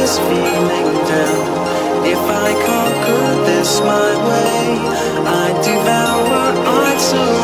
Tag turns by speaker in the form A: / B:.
A: this feeling down. If I conquer this my way, I'd devour, I'd surrender.